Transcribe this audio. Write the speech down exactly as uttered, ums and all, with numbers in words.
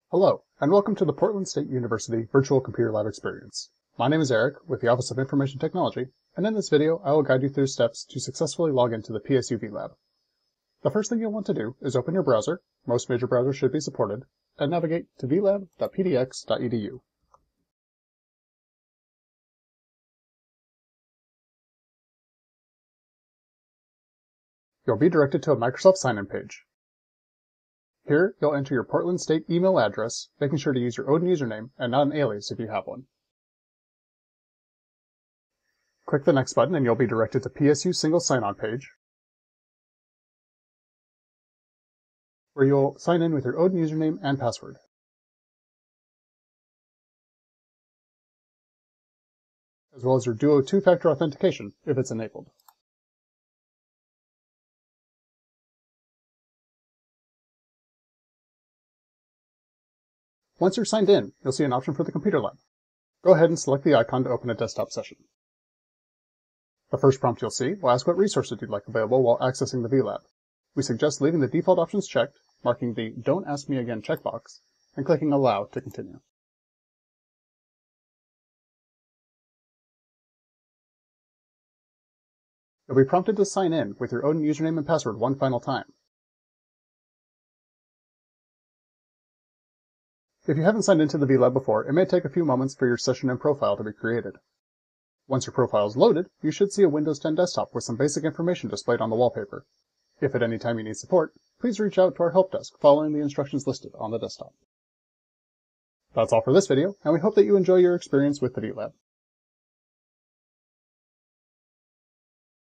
Hello, and welcome to the Portland State University Virtual Computer Lab Experience. My name is Eric with the Office of Information Technology, and in this video I will guide you through steps to successfully log into the P S U V LAB. The first thing you'll want to do is open your browser, most major browsers should be supported, and navigate to v lab dot p d x dot e d u. You'll be directed to a Microsoft sign-in page. Here, you'll enter your Portland State email address, making sure to use your own username and not an alias if you have one. Click the Next button and you'll be directed to P S U Single Sign-On page, where you'll sign in with your own username and password. As well as your Duo two-factor authentication if it's enabled. Once you're signed in, you'll see an option for the computer lab. Go ahead and select the icon to open a desktop session. The first prompt you'll see will ask what resources you'd like available while accessing the V LAB. We suggest leaving the default options checked, marking the Don't Ask Me Again checkbox, and clicking Allow to continue. You'll be prompted to sign in with your own username and password one final time. If you haven't signed into the V LAB before, it may take a few moments for your session and profile to be created. Once your profile is loaded, you should see a Windows ten desktop with some basic information displayed on the wallpaper. If at any time you need support, please reach out to our help desk following the instructions listed on the desktop. That's all for this video, and we hope that you enjoy your experience with the V LAB.